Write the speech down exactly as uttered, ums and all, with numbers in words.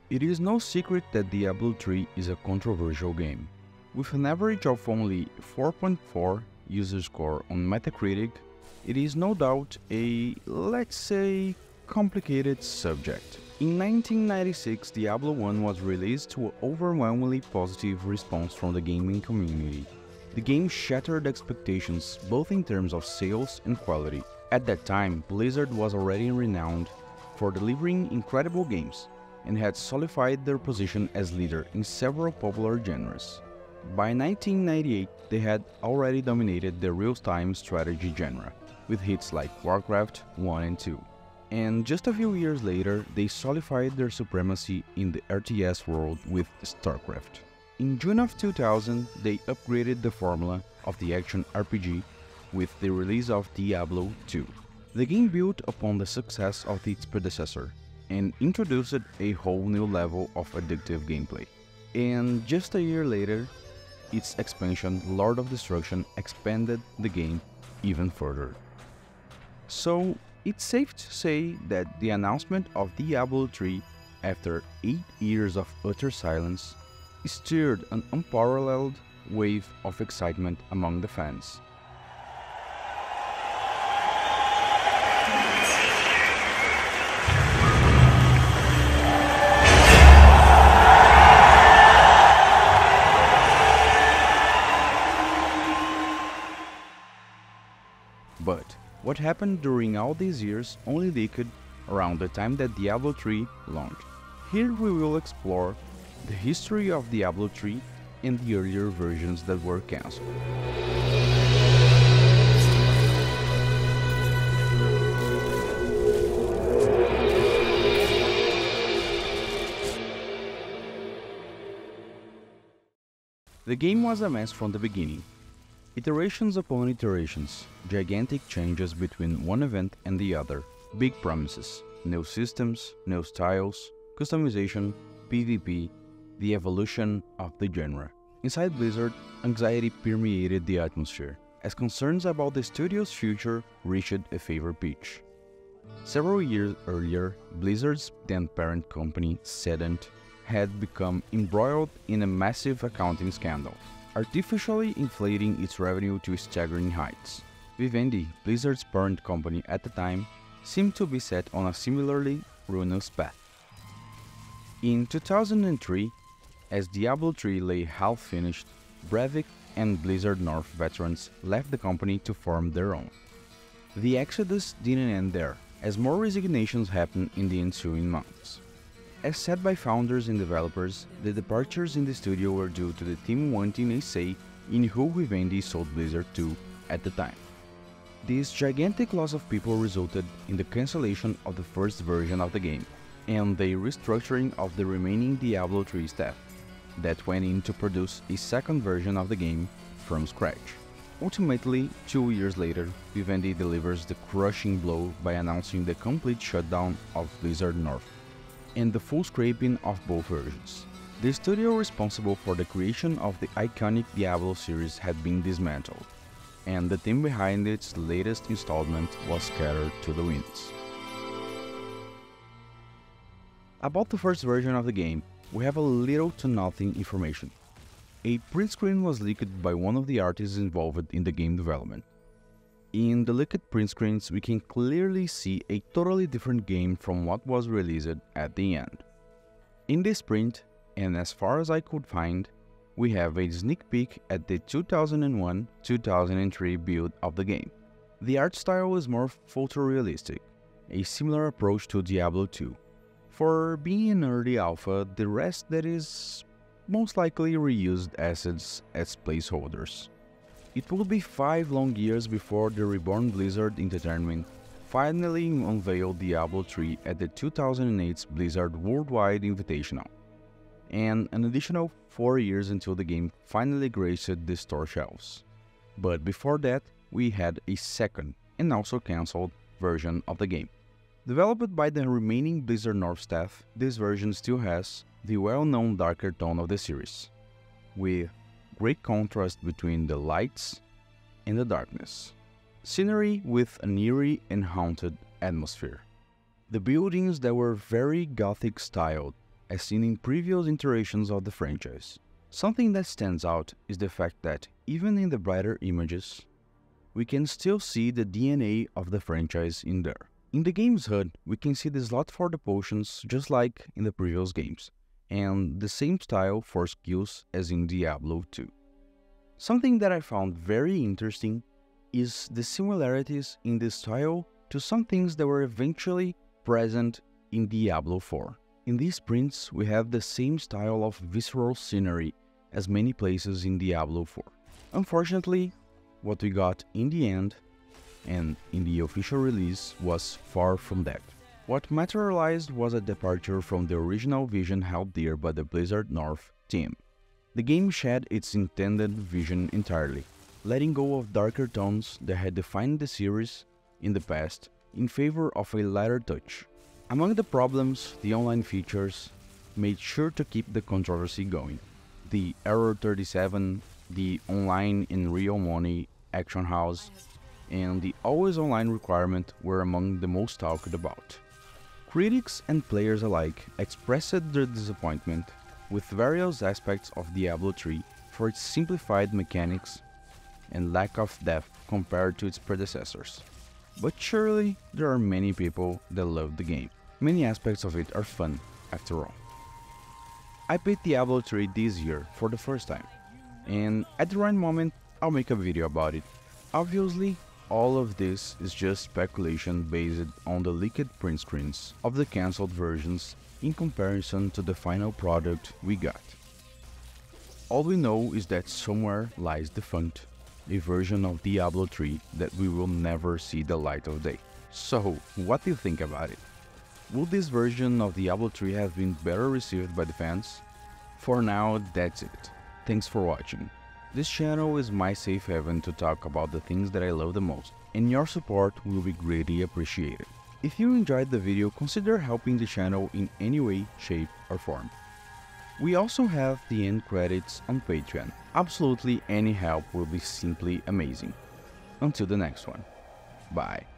It is no secret that Diablo three is a controversial game. With an average of only four point four user score on Metacritic, it is no doubt a, let's say, complicated subject. In nineteen ninety-six, Diablo one was released to an overwhelmingly positive response from the gaming community. The game shattered expectations both in terms of sales and quality. At that time, Blizzard was already renowned for delivering incredible games and had solidified their position as leader in several popular genres. By nineteen ninety-eight, they had already dominated the real-time strategy genre, with hits like Warcraft one and two. And just a few years later, they solidified their supremacy in the R T S world with Starcraft. In June of two thousand, they upgraded the formula of the action R P G with the release of Diablo two. The game built upon the success of its predecessor and introduced a whole new level of addictive gameplay. And just a year later, its expansion, Lord of Destruction, expanded the game even further. So, it's safe to say that the announcement of Diablo three, after eight years of utter silence, stirred an unparalleled wave of excitement among the fans. But what happened during all these years only leaked around the time that Diablo three launched. Here we will explore the history of Diablo three and the earlier versions that were cancelled. The game was a mess from the beginning. Iterations upon iterations, gigantic changes between one event and the other, big promises, new systems, new styles, customization, PvP, the evolution of the genre. Inside Blizzard, anxiety permeated the atmosphere, as concerns about the studio's future reached a fever pitch. Several years earlier, Blizzard's then-parent company, Cendant, had become embroiled in a massive accounting scandal, artificially inflating its revenue to staggering heights. Vivendi, Blizzard's parent company at the time, seemed to be set on a similarly ruinous path. In two thousand three, as Diablo three lay half-finished, Brevik and Blizzard North veterans left the company to form their own. The exodus didn't end there, as more resignations happened in the ensuing months. As said by founders and developers, the departures in the studio were due to the team wanting a say in who Vivendi sold Blizzard to at the time. This gigantic loss of people resulted in the cancellation of the first version of the game and the restructuring of the remaining Diablo three staff that went in to produce a second version of the game from scratch. Ultimately, two years later, Vivendi delivers the crushing blow by announcing the complete shutdown of Blizzard North and the full scrapping of both versions. The studio responsible for the creation of the iconic Diablo series had been dismantled, and the team behind its latest installment was scattered to the winds. About the first version of the game, we have a little to nothing information. A print screen was leaked by one of the artists involved in the game development. In the leaked print screens, we can clearly see a totally different game from what was released at the end. In this print, and as far as I could find, we have a sneak peek at the two thousand one to two thousand three build of the game. The art style is more photorealistic, a similar approach to Diablo two. For being an early alpha, the rest that is most likely reused assets as placeholders. It would be five long years before the reborn Blizzard Entertainment finally unveiled Diablo three at the two thousand eight Blizzard Worldwide Invitational, and an additional four years until the game finally graced the store shelves. But before that, we had a second, and also cancelled, version of the game. Developed by the remaining Blizzard North staff, this version still has the well-known darker tone of the series, with great contrast between the lights and the darkness. Scenery with an eerie and haunted atmosphere. The buildings that were very gothic styled as seen in previous iterations of the franchise. Something that stands out is the fact that, even in the brighter images, we can still see the D N A of the franchise in there. In the game's H U D, we can see the slot for the potions just like in the previous games, and the same style for skills as in Diablo two. Something that I found very interesting is the similarities in the style to some things that were eventually present in Diablo four. In these prints, we have the same style of visceral scenery as many places in Diablo four. Unfortunately, what we got in the end and in the official release was far from that. What materialized was a departure from the original vision held dear by the Blizzard North team. The game shed its intended vision entirely, letting go of darker tones that had defined the series in the past in favor of a lighter touch. Among the problems, the online features made sure to keep the controversy going. The Error thirty-seven, the online in real money action house, and the always online requirement were among the most talked about. Critics and players alike expressed their disappointment with various aspects of Diablo three for its simplified mechanics and lack of depth compared to its predecessors. But surely there are many people that love the game. Many aspects of it are fun, after all. I played Diablo three this year for the first time, and at the right moment I'll make a video about it. Obviously, all of this is just speculation based on the leaked print screens of the cancelled versions in comparison to the final product we got. All we know is that somewhere lies defunct, a version of Diablo three that we will never see the light of day. So, what do you think about it? Would this version of Diablo three have been better received by the fans? For now, that's it. Thanks for watching. This channel is my safe haven to talk about the things that I love the most, and your support will be greatly appreciated. If you enjoyed the video, consider helping the channel in any way, shape, or form. We also have the end credits on Patreon. Absolutely any help will be simply amazing. Until the next one. Bye.